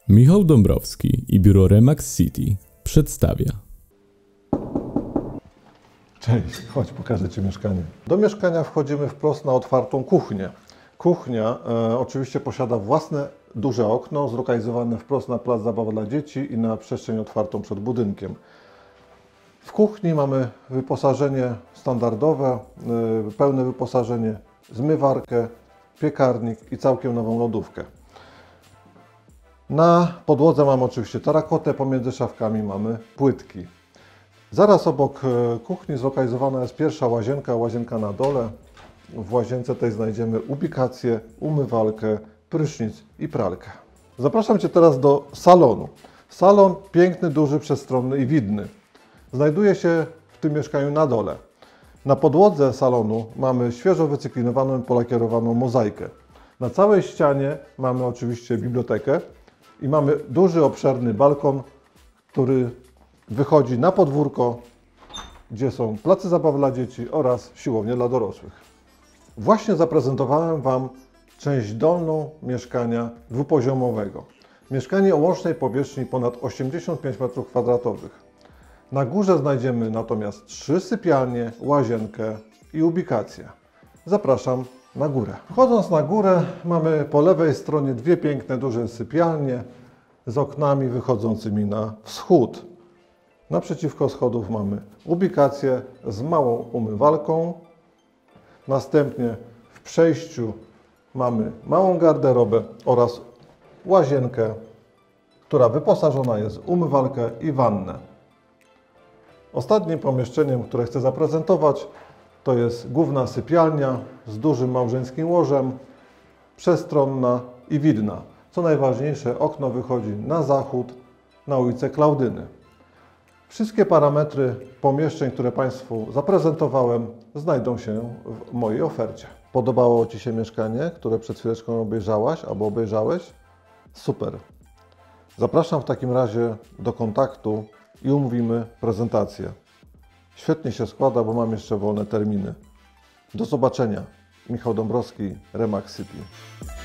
Michał Dąbrowski i biuro Remax City przedstawia. Cześć, chodź, pokażę Ci mieszkanie. Do mieszkania wchodzimy wprost na otwartą kuchnię. Kuchnia oczywiście posiada własne duże okno, zlokalizowane wprost na plac zabaw dla dzieci i na przestrzeń otwartą przed budynkiem. W kuchni mamy wyposażenie standardowe, pełne wyposażenie, zmywarkę, piekarnik i całkiem nową lodówkę. Na podłodze mamy oczywiście tarakotę, pomiędzy szafkami mamy płytki. Zaraz obok kuchni zlokalizowana jest pierwsza łazienka na dole. W łazience tej znajdziemy ubikację, umywalkę, prysznic i pralkę. Zapraszam Cię teraz do salonu. Salon piękny, duży, przestronny i widny. Znajduje się w tym mieszkaniu na dole. Na podłodze salonu mamy świeżo wycyklinowaną i polakierowaną mozaikę. Na całej ścianie mamy oczywiście bibliotekę i mamy duży, obszerny balkon, który wychodzi na podwórko, gdzie są place zabaw dla dzieci oraz siłownie dla dorosłych. Właśnie zaprezentowałem Wam część dolną mieszkania dwupoziomowego. Mieszkanie o łącznej powierzchni ponad 85 m². Na górze znajdziemy natomiast 3 sypialnie, łazienkę i ubikację. Zapraszam na górę. Wchodząc na górę mamy po lewej stronie dwie piękne, duże sypialnie z oknami wychodzącymi na wschód. Naprzeciwko schodów mamy ubikację z małą umywalką. Następnie w przejściu mamy małą garderobę oraz łazienkę, która wyposażona jest w umywalkę i wannę. Ostatnim pomieszczeniem, które chcę zaprezentować, to jest główna sypialnia z dużym małżeńskim łożem, przestronna i widna. Co najważniejsze, okno wychodzi na zachód, na ulicę Klaudyny. Wszystkie parametry pomieszczeń, które Państwu zaprezentowałem, znajdą się w mojej ofercie. Podobało Ci się mieszkanie, które przed chwileczką obejrzałaś albo obejrzałeś? Super! Zapraszam w takim razie do kontaktu i umówimy prezentację. Świetnie się składa, bo mam jeszcze wolne terminy. Do zobaczenia. Michał Dąbrowski, Remax City.